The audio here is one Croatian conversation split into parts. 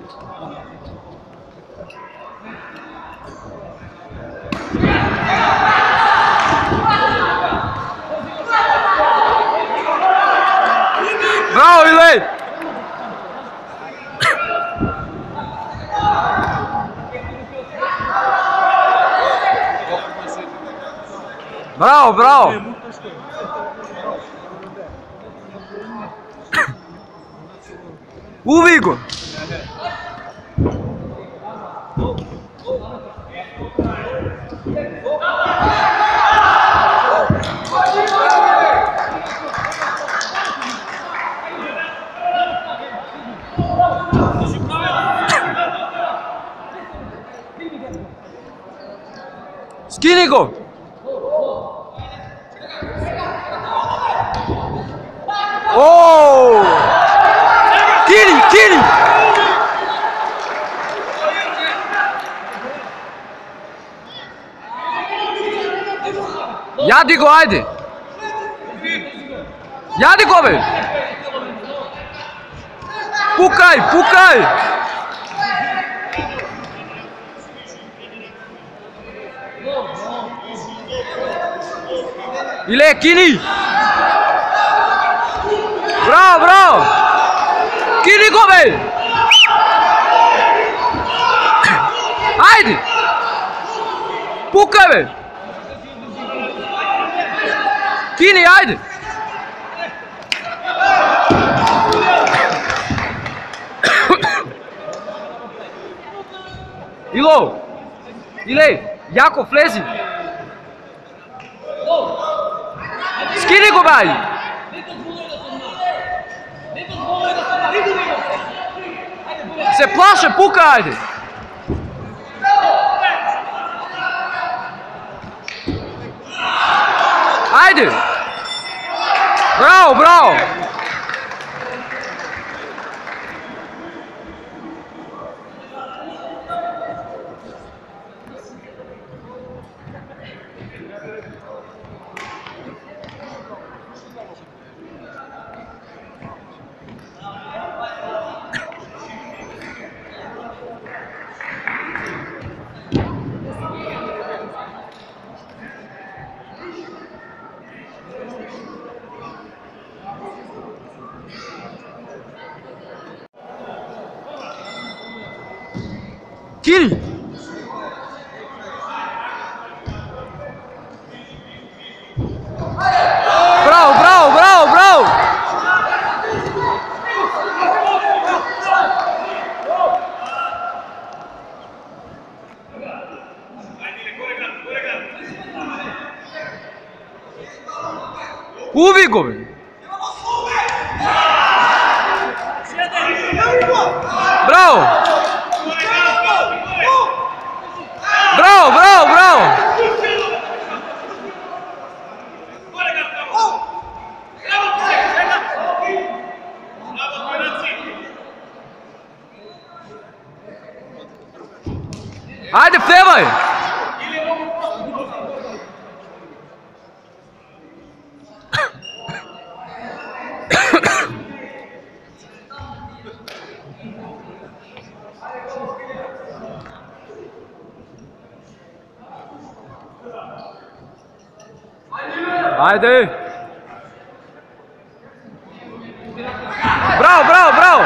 Bravo, Ilej! Bravo, bravo! Ubij go! Skini go! Oh! Kiri, Kiri! Jadi go, ajde! Jadi go, be! Pukaj, pukaj! Ile, Kiri! Bravo, bravo! Kiri go, be! Ajde! Pukaj, be! Kiri, ajde! Ilo! Ile, jako flezi! Skini go, bai! Se plaše, puka, ajde! Ajde! Bravo, bravo! Kiri! Bravo, bravo, bravo, bravo! Ubij go! Bravo! Bravo, bravo, bravo! Ajde, pevaj! Ajde! Bravo, bravo, bravo!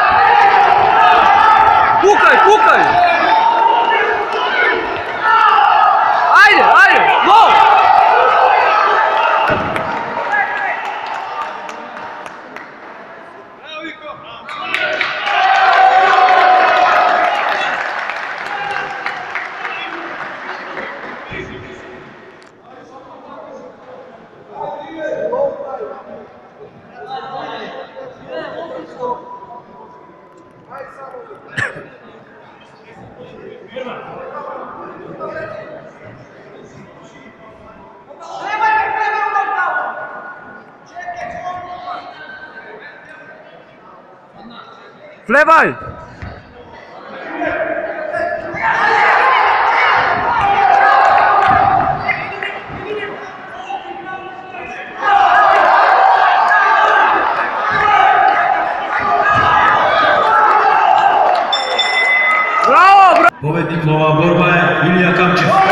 Pukaj, pukaj! Ajde, ajde! Gol! Flevaj! Pobednik ova borba je Ilija Kamčev.